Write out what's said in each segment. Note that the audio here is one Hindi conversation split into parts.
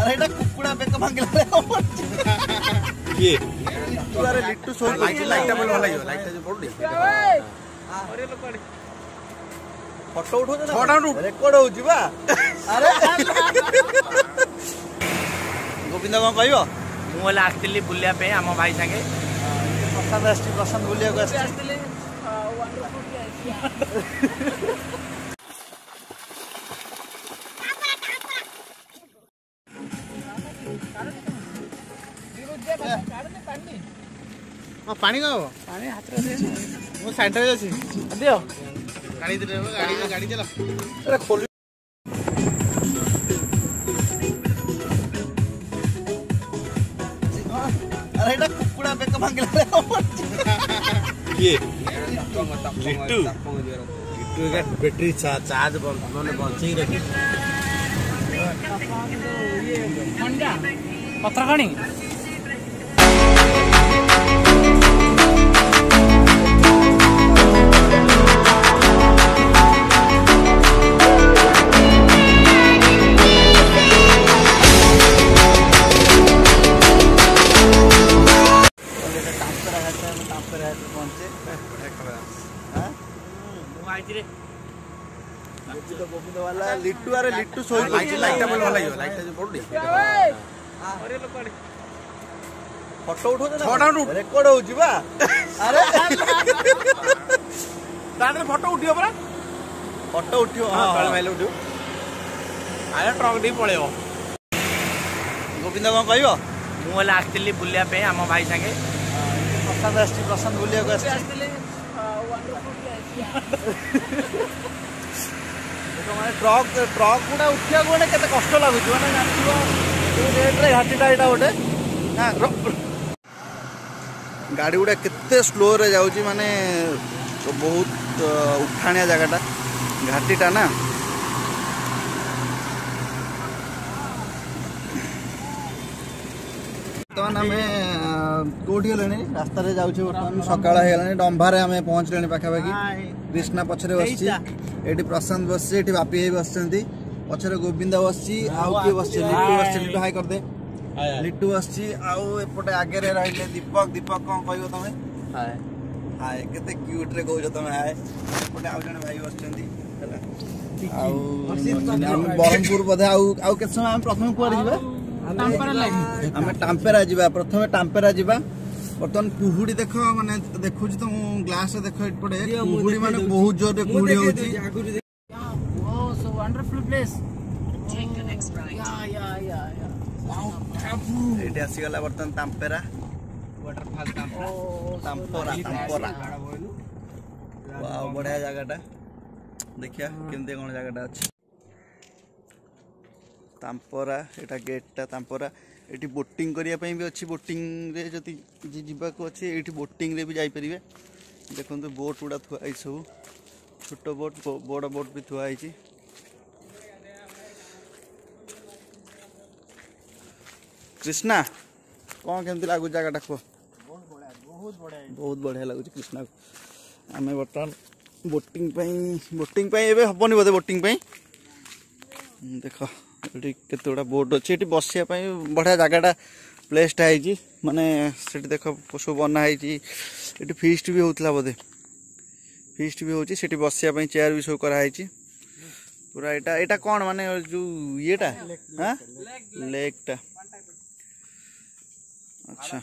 अरे एटा कुकुड़ा बेक भांगिला रे ये तुआरे लिट्टू सो लाइट बोल भल लागियो लाइट जो पडुडी अरे लोक फोटो उठो ना रेकॉर्ड हो जिबा अरे गोविंद कोन कहबो मु वाला आस्तिली बुलिया पे हम भाई संगे प्रशांत बुलिया को आस्तिली पानी का पानी हाथ रे मो सेंटर रे अछि दियो गाड़ी दे गाड़ी चला अरे खोल अरे एटा कुकुड़ा बेक भांगिला रे ये लिट्टू का बैटरी चार्ज माने बंचई रखी ये ठंडा पत्र खणी गोविंद वाला लिट्टू अरे लिट्टू सो लाइट बोल भल लागियो लाइट जो पडुडी अरे लोक फोटो उठो ना रेकॉर्ड हो जिबा अरे ताने फोटो उठियो परा फोटो उठियो हां काल माइले उठियो आया ट्रक डी पळेबो गोविंद कोन कहबो मु वाला आस्तिली बुलिया पे हम भाई संगे प्रशांत बुलिया को आस्तिली ट्रक गुड़ा उठा गोटे केते कष्ट लगुच मैंने जानव रेट घाटीटा यहाँ गोटे गाड़ी गुड़ा केते स्लो रे जाउची माने बहुत उठाणिया जगहटा घाटीटा ना बर्तमान आम कौटी गले रास्त जाऊँ बर्तमान सकाल हो डंभारे आम पहुँचले पाखापाखि कृष्णा पछरे बस ये प्रशांत बस बापी भाई बस पछरे गोविंद बस किए बस लिट्टू हाई करदे लिट्टू बस आउटे आगे रही दीपक कौन कह तुम हाय केते क्यूट रे कहू तुम हाय एपटे आउ जने भाई बस ब्रह्मपुर बोधे आउ के समय आम प्रथम कुआडे जीवा आम टाम्पेरा जीवा प्रथम टाम्पेरा जीवा बर्तमान कुहुड़ी देख माने देखु तुम ग्लास देख एपटे कुहुड़ी माने बहुत जोर रे कुहुड़ी होची सो वंडरफुल प्लेस एटे आसी गला बर्तमान टाम्पेरा वाटरफॉल टाम्पोरा वाओ बढ़िया जगहटा देखिया केमते कोन जगहटा अछि टाम्पोरा एटा गेटटा टाम्पोरा एटी बोटिंग करिया पई भी अछि बोटिंग रे जति जिबा को अछि एटी बोटिंग रे भी जाई परिबे देखंतु बोट उडा थुआ आई सब छोटो बोट बड़ बोट भी थुआ आइछि कृष्णा कौन केमती लागु जगहटा को बहुत बढ़िया लगुच कृष्णा आम बर्तमान बोटिंग एबे हबनी बोधे बोटिंग देख ये केते गुड़ा बोट अच्छे ये बसिया बढ़िया जगहटा प्लेसटा है माने सेठी देख सब बनाई ये फीस्ट भी होता बोधे फीस्ट भी होती बसिया चेयर भी सब कराई पूरा यहाँ कौन माने जो येटा हाँ लेकटा अच्छा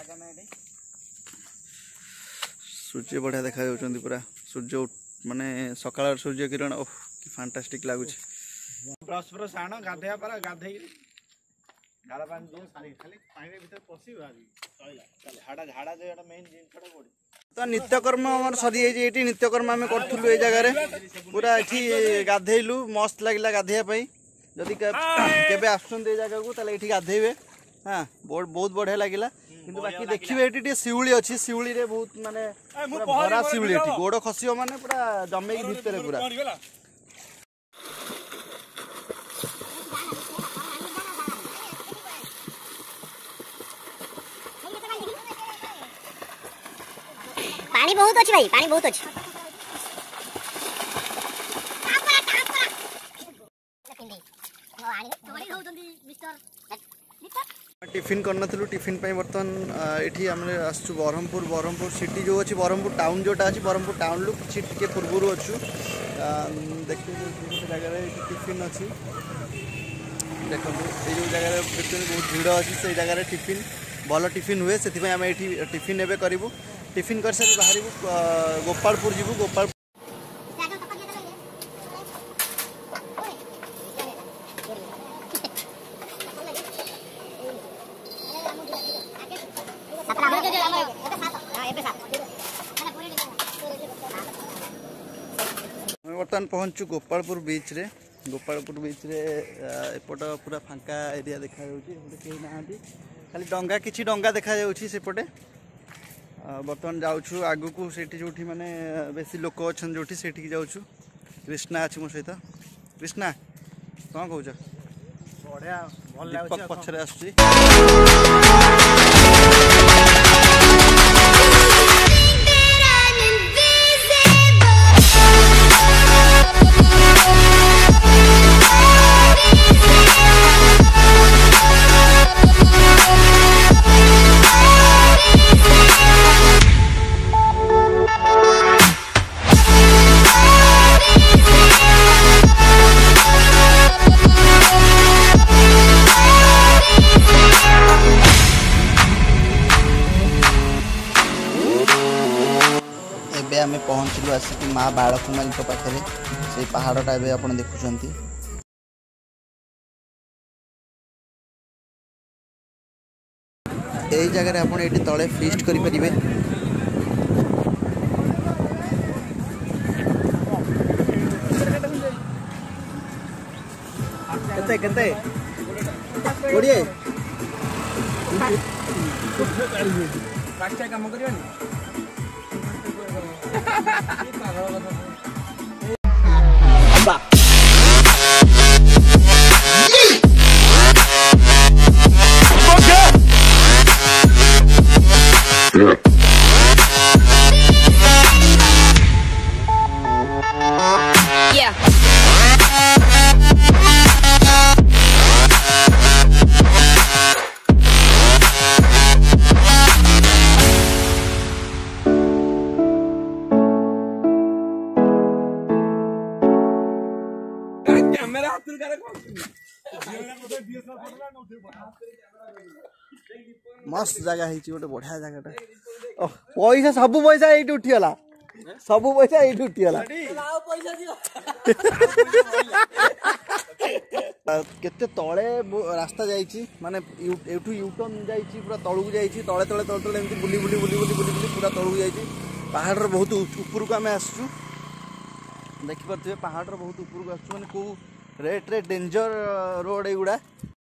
सूर्य बढ़िया देखा जाउछंती पूरा सूर्य माने सकाळ सूर्य किरण ओह कि फैंटास्टिक लागुछ ब्रश आण गाधेया पर गाधे झाड़ा पानी दो सारी खाली पानी भीतर पसिबा झाड़ा झाड़ा जो एटा मेन जिनसटा कोडी तो नित्यकर्म हमर सरी हे एटी नित्यकर्म हम करथुलु ए जगह रे पूरा एठी गाधेइलु मस्त लागला गाधेया पई जदी केबे आछन दे जगह को तले एठी गाधेबे हां बहुत बढ़िया लागला किंतु बाकी देखिबे एटी शिउली अछि शिउली रे बहुत माने भरा शिउली एटी गोड़ खसियो माने पूरा जमे की भीतर पूरा पानी बहुत अच्छी भाई पानी बहुत अच्छी टिफिन करन टिफिन बर्तमान ये आम आसु ब्रह्मपुर ब्रह्मपुर सिटी जो अच्छी ब्रह्मपुर टाउन जोटा अच्छी ब्रह्मपुर टाउन रु कि पूर्वर अच्छु देखिए जगह टिफिन अच्छी देखो ये जो जगह देखते बहुत भीड़ अच्छी से जगह टिफिन भल टिफिन हुए से आम ये टिफिन एवं करूँ टिफिन कर सारी बाहर गोपालपुर जीवु गोपालपुर बर्तमान पहुँचु गोपालपुर बीच रे एपट पूरा फांका एरिया देखा कहीं ना खाली डंगा किसी डंगा देखा सेपटे बर्तमान जाऊँ आगु को जो माने बेसी लोक अच्छा जो जाऊँ कृष्णा अच्छी मो सहित कृष्णा कौन कौच दीपक पछरे आसुची आम पहुँचलु आसिक माँ बालकुमारी पाखे से पहाड़टा एवं आप देखुं यही जगह आप तले फीस्ट करें काम कर मस्त जगह है गोटे बढ़िया जगह पैसा सब पैसा ये उठीगला सब पैसा ये उठीगला केते तले रास्ता जाइए माने एठू यूटर्न जाइए पूरा तलू जाइए तले तले तले तले एमती बुली बुली बुली बुली बुली बुली पूरा तलू जाइए पहाड़ बहुत ऊपर को आम आसु देखिपे पहाड़ बहुत ऊपर को आसु माने को रेट रे डेंजर रोड एगुड़ा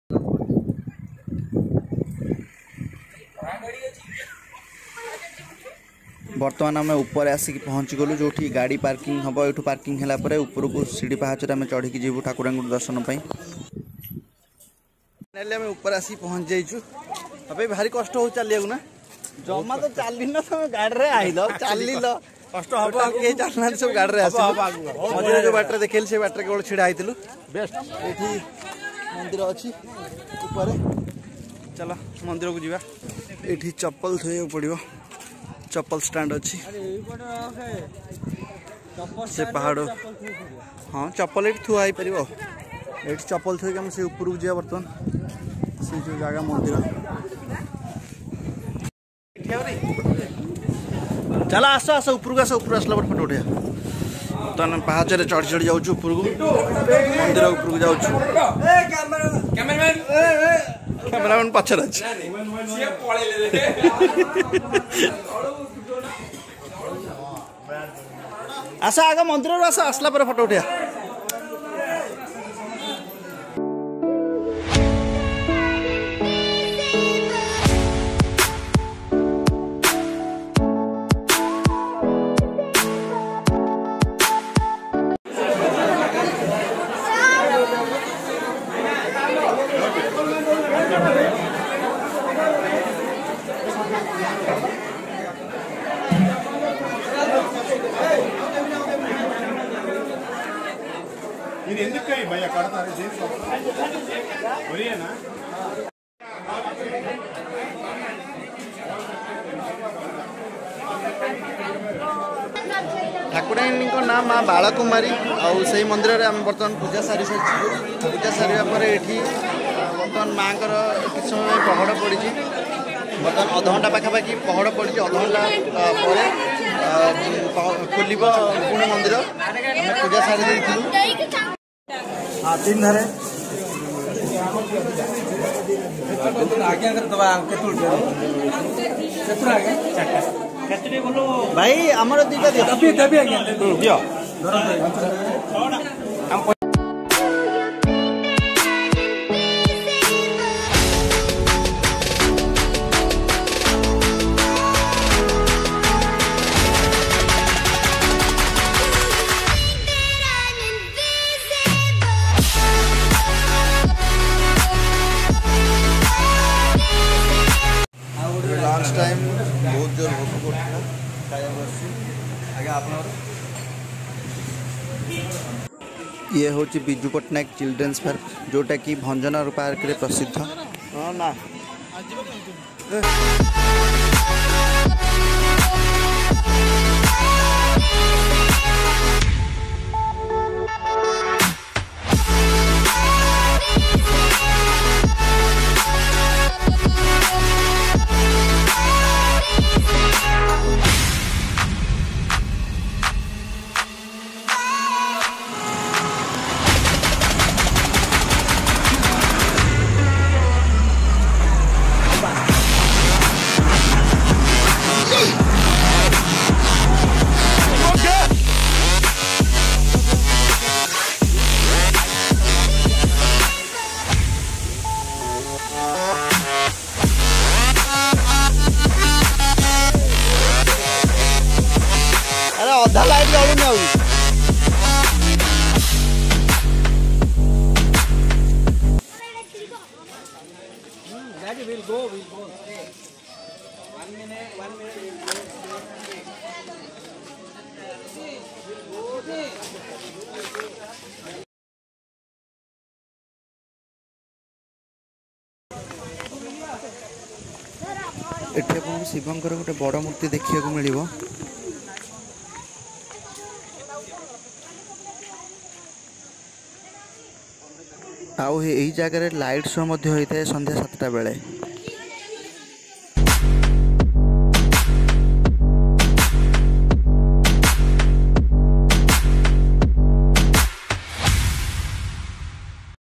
बर्तमान आम ऊपर आसिक पहुँची गलु जो गाड़ी पार्किंग हम ये पार्किंग है ऊपर को सीढ़ी पहाच आम चढ़ी जीवु ठाकुर दर्शन पाई ऊपर आसिक पहुँच जाइचु अबे भारी कष्ट हो चलिए ना जमा तो चल तुम गाड़ी आइल चल कष्ट हम चलना सब गाड़ी मझे जो बाटर देखे से बाटर केवल छिड़ा होती बेस्ट ये मंदिर अच्छी ऊपर चलो मंदिर को जीवा ये चप्पल थोड़ा पड़ो चप्पल स्टैंड अच्छी से पहाड़ हाँ चप्पल ये थुआ पार ये चप्पल थोक आम से ऊपर को जावा बर्तमान से जो जगह मंदिर चल आस आस ऊपर को आस ऊपर आसला फोटो उठा बर्तमान पहाचरे चढ़ी चढ़ी जाऊँ ऊपर को मंदिर ऊपर को जाऊँ कैमरामैन पछर अच्छे आस आग मंदिर आस आसला फोटो उठा ठाकुराणी ना माँ बालकुमारी आई मंदिर में आम बर्तमान पूजा सारी सारी पूजा सारे बर्तमान माँ किस समय पहड़ पड़ी बर्तमान अधघंटा पाखापाखि पहड़ पड़ी अधघंटा खोल पुणी मंदिर पूजा सारी हाँ 3 धारे भाई आमर दीटा दियो दियो लंच टाइम बहुत जोर भोक ये हूँ बिजू पट्टनायक चिल्ड्रेन्स पार्क जोटा कि भंजनर पार्क रे प्रसिद्ध हाँ ना अधा लाइट जलूनी एठी आपको शिवंकर गोटे बड़ मूर्ति देखा मिल आउ यही जगह लाइट शो होता है संध्या 7टा बेले।